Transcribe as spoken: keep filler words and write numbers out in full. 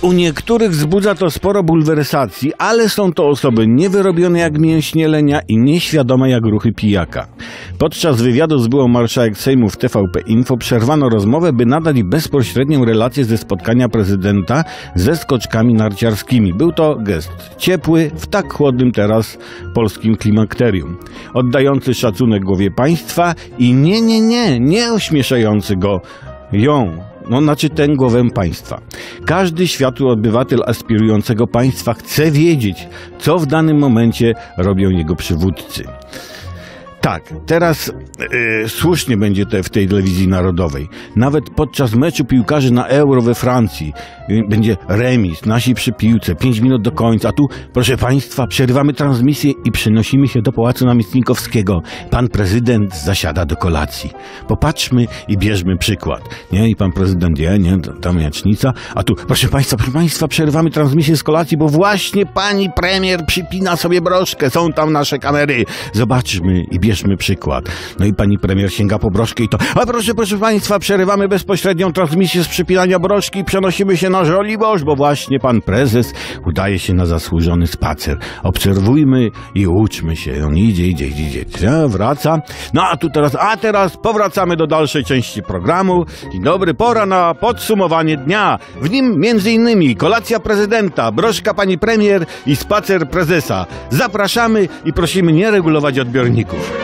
U niektórych wzbudza to sporo bulwersacji, ale są to osoby niewyrobione jak mięśnie lenia i nieświadome jak ruchy pijaka. Podczas wywiadu z byłą marszałek Sejmu w T V P Info przerwano rozmowę, by nadać bezpośrednią relację ze spotkania prezydenta ze skoczkami narciarskimi. Był to gest ciepły w tak chłodnym teraz polskim klimakterium, oddający szacunek głowie państwa i nie, nie, nie, nie ośmieszający go ją. No, znaczy tę głowę państwa. Każdy światły obywatel aspirującego państwa chce wiedzieć, co w danym momencie robią jego przywódcy. Tak, teraz yy, słusznie będzie to w tej telewizji narodowej. Nawet podczas meczu piłkarzy na Euro we Francji yy, będzie remis, nasi przy piłce, pięć minut do końca. A tu, proszę państwa, przerywamy transmisję i przenosimy się do Pałacu Namiestnikowskiego. Pan prezydent zasiada do kolacji. Popatrzmy i bierzmy przykład. Nie, i pan prezydent je, nie, tam jacznica. A tu, proszę państwa, proszę państwa, przerywamy transmisję z kolacji, bo właśnie pani premier przypina sobie broszkę. Są tam nasze kamery. Zobaczmy i bierzmy Bierzmy przykład. No i pani premier sięga po broszkę i to... A proszę, proszę państwa, przerywamy bezpośrednią transmisję z przypinania broszki i przenosimy się na Żoliborz, bo właśnie pan prezes udaje się na zasłużony spacer. Obserwujmy i uczmy się. On idzie, idzie, idzie, idzie. Ja, wraca. No a tu teraz... A teraz powracamy do dalszej części programu. Dzień dobry, pora na podsumowanie dnia. W nim między innymi kolacja prezydenta, broszka pani premier i spacer prezesa. Zapraszamy i prosimy nie regulować odbiorników.